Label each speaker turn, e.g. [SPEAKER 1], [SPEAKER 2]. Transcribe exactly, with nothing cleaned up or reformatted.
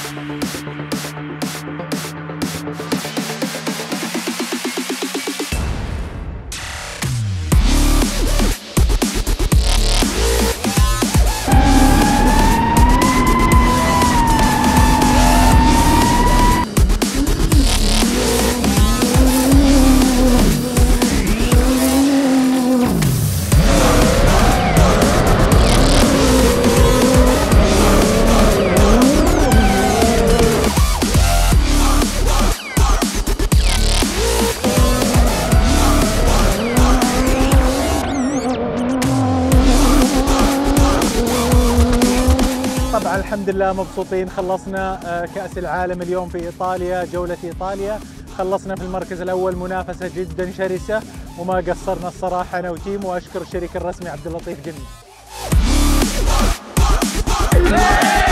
[SPEAKER 1] طبعا الحمد لله مبسوطين، خلصنا كأس العالم اليوم في إيطاليا، جولة إيطاليا، خلصنا في المركز الأول، منافسة جدا شرسة وما قصرنا الصراحة أنا وتيم، وأشكر الشريك الرسمي عبد اللطيف جني.